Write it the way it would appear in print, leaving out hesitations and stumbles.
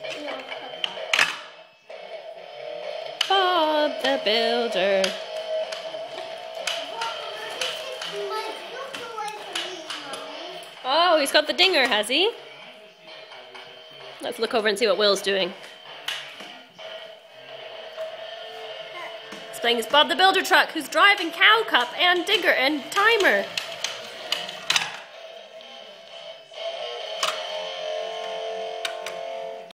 Bob the Builder. Oh, he's got the dinger, has he? Let's look over and see what Will's doing. He's playing his Bob the Builder truck, who's driving Cow Cup and Digger and Timer.